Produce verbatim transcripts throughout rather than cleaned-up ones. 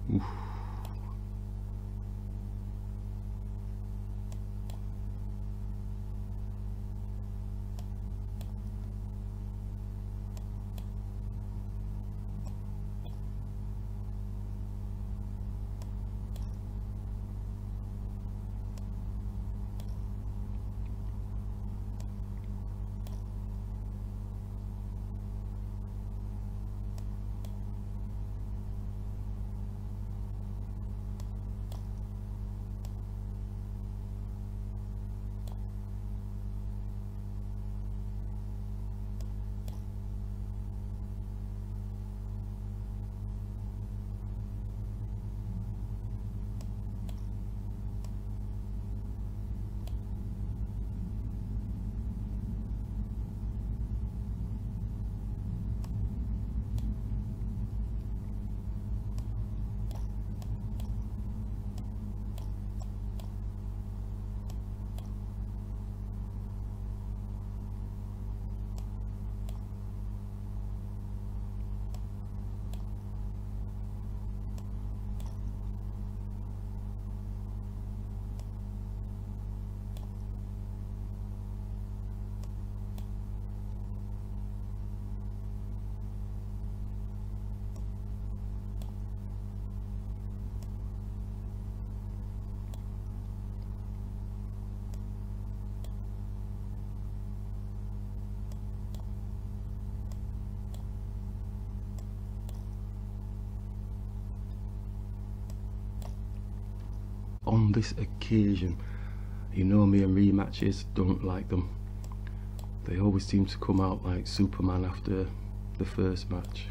Oof. On this occasion, you know me and rematches, don't like them. They always seem to come out like Superman after the first match.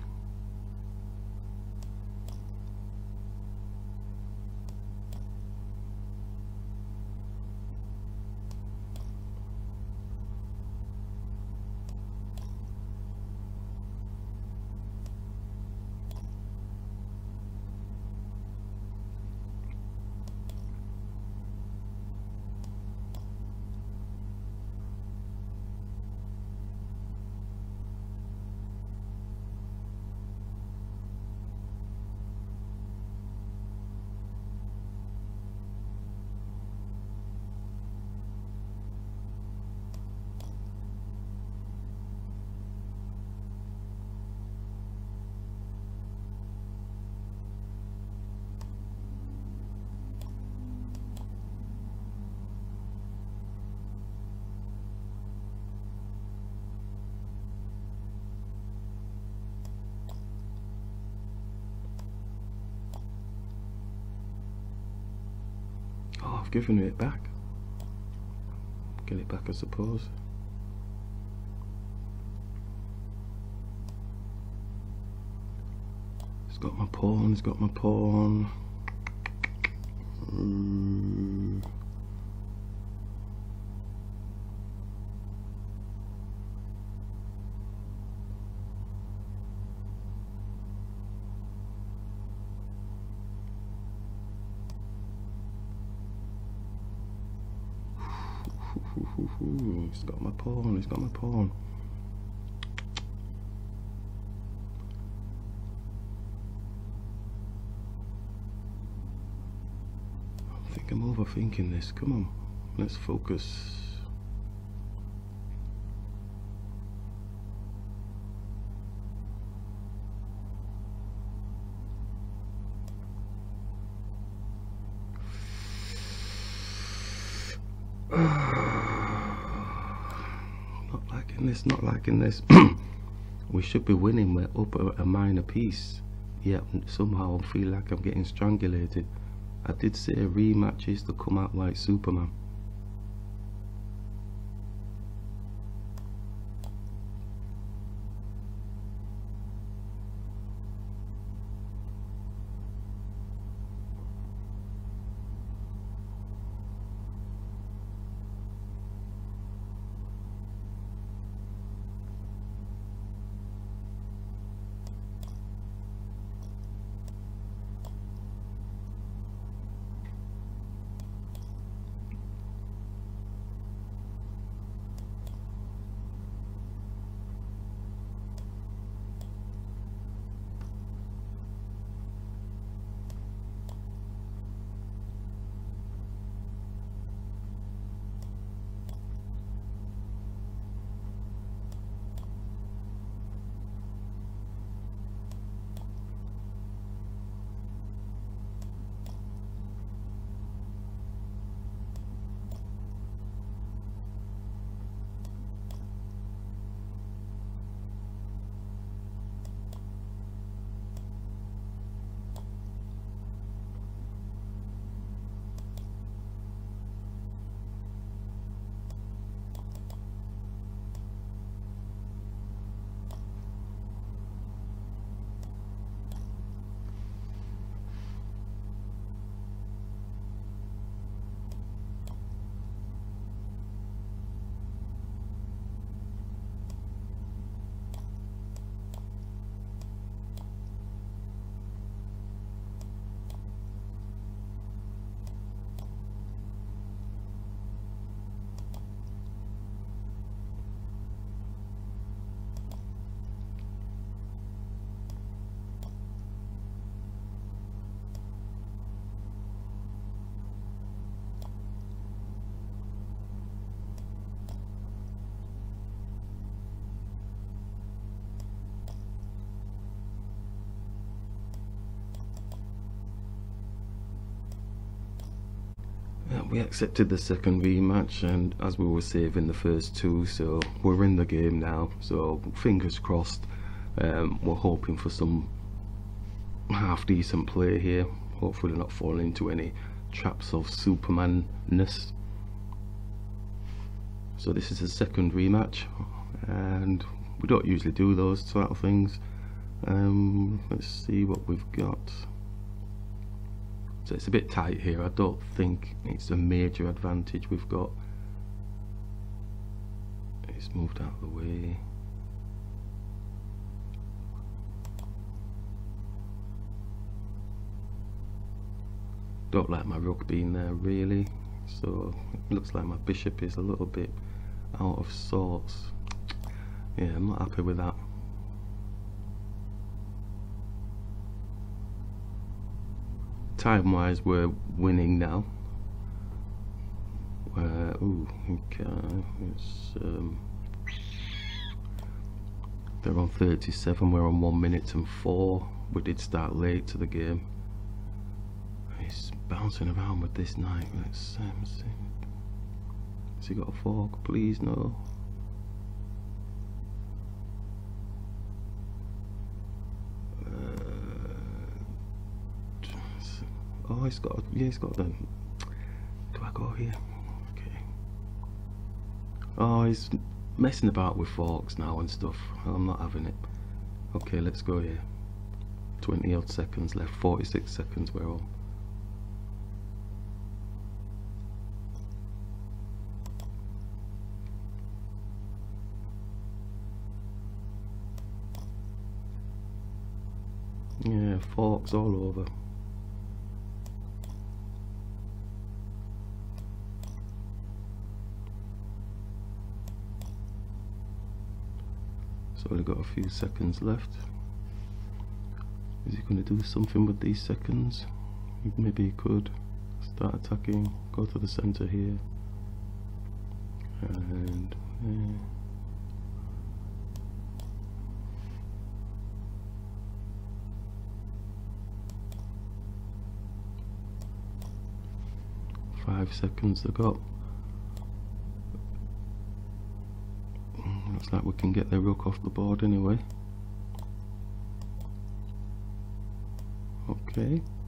Oh, I've given it back. Get it back, I suppose. It's got my pawn, it's got my pawn. Mm. It's got my pawn, it's got my pawn. I think I'm overthinking this. Come on, let's focus. Not liking this, not liking this. We should be winning, we're up a minor piece. Yet somehow I feel like I'm getting strangulated. I did say a rematch is to come out like Superman. we accepted the second rematch, and as we were saving the first two, so we're in the game now, so fingers crossed. Um, we're hoping for some half decent play here, hopefully not falling into any traps of Superman-ness. So this is the second rematch, and we don't usually do those sort of things. Um, let's see what we've got. So it's a bit tight here. I don't think it's a major advantage we've got. It's moved out of the way. Don't like my rook being there really, so it looks like my bishop is a little bit out of sorts. Yeah, I'm not happy with that. Time wise we're winning now. Uh, ooh, okay, it's, um, they're on thirty-seven, we're on one minute and four. We did start late to the game. He's bouncing around with this knight. Let's um, see. Has he got a fork? Please no. Oh, he's got, yeah, he's got them. Do I go here? Okay. Oh, he's messing about with forks now and stuff. I'm not having it. Okay, let's go here. twenty odd seconds left, forty-six seconds we're on. Yeah, forks all over. So only got a few seconds left. Is he going to do something with these seconds? Maybe he could start attacking, go to the center here, and yeah. Five seconds to go. Looks like we can get the rook off the board anyway. Okay.